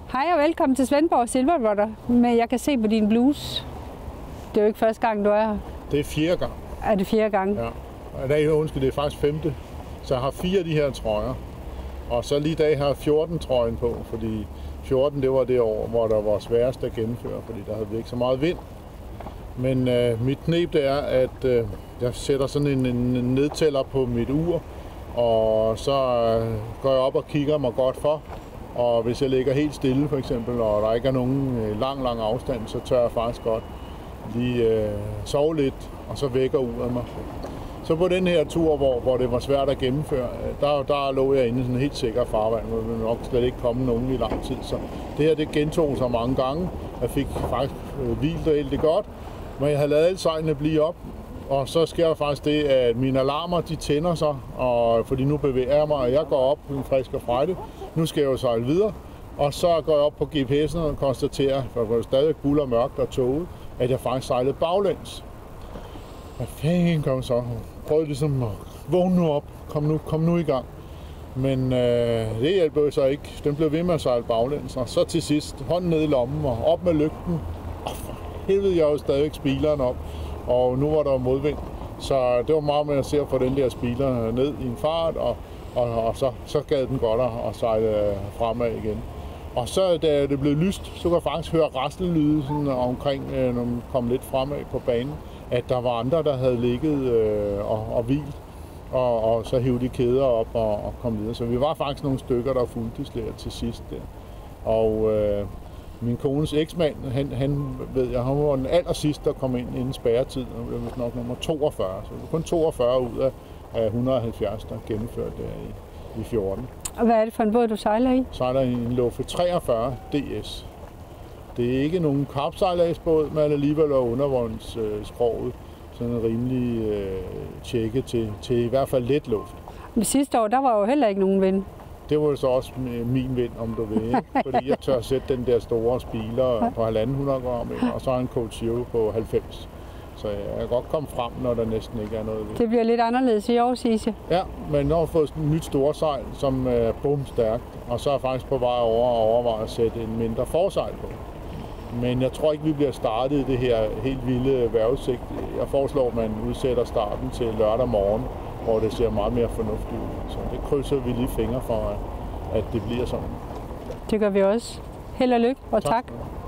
Hej og velkommen til Svendborg Silverwater, men jeg kan se på din bluse. Det er jo ikke første gang, du er her. Det er 4. gang. Er det 4. gang? Ja. Det er faktisk 5. Så jeg har 4 af de her trøjer. Og så lige i dag har jeg 14 trøjen på, fordi 14 det var det år, hvor der var sværest at gennemføre, fordi der havde vi ikke så meget vind. Men mit knep det er, at jeg sætter sådan en nedtæller på mit ur, og så går jeg op og kigger mig godt for. Og hvis jeg ligger helt stille for eksempel, og der ikke er nogen lang afstand, så tør jeg faktisk godt lige sove lidt, og så vækker uret mig. Så på den her tur, hvor det var svært at gennemføre, der lå jeg inde i sådan en helt sikker farvand, hvor der nok slet ikke komme nogen i lang tid. Så det her det gentog sig mange gange. Jeg fik faktisk hvilt rigtig godt, men jeg havde lavet alle sejlene blive op. Og så sker der faktisk det, at mine alarmer de tænder sig, og fordi nu bevæger jeg mig, og jeg går op en frisk og frejde. Nu skal jeg jo sejle videre, og så går jeg op på GPS'en og konstaterer, for det var stadig guld og mørkt og tåget, at jeg faktisk sejlede baglæns. Hvad fanden kom så? Prøvede ligesom at vågne nu op, kom nu i gang. Men det hjælper jo så ikke. Den blev ved med at sejle baglæns, og så til sidst hånden ned i lommen og op med lygten. Og for helvede, jeg jo stadig spileren op. Og nu var der modvind, så det var meget med at se at få den der spiler ned i en fart, og så gad den godt at sejle fremad igen. Og så da det blev lyst, så kunne jeg faktisk høre raslelyde sådan omkring, når man kom lidt fremad på banen, at der var andre, der havde ligget og hvilt, og så hævde de kæder op og kom videre. Så vi var faktisk nogle stykker, der fulgte til sidst der. Og min kones eksmand, han ved jeg, han var den aller sidste, der kom ind inden spærretid, og det var nok nummer 42. Så det var kun 42 ud af 170, der gennemførte i 14. Og hvad er det for en båd, du sejler i? Sejler i en Loffe 43 DS. Det er ikke nogen kapsejladsbåd, men alligevel er undervognsskroget sådan en rimelig tjekke til i hvert fald let luft. Men sidste år, der var jo heller ikke nogen vind. Det var så også min vind, om du vil, ikke? Fordi jeg tør sætte den der store spiler på 1.500 gram, og så en Cold Zero på 90. Så jeg kan godt komme frem, når der næsten ikke er noget vind. Det bliver lidt anderledes i år, siger jeg. Ja, men nu har jeg fået et nyt storsejl, som er bumstærkt, og så er jeg faktisk på vej over og overveje at sætte en mindre forsejl på. Men jeg tror ikke, vi bliver startet i det her helt vilde vejrudsigt. Jeg foreslår, at man udsætter starten til lørdag morgen, hvor det ser meget mere fornuftigt ud. Så det krydser vi lige fingre for, at det bliver sådan. Det gør vi også. Held og lykke, og tak.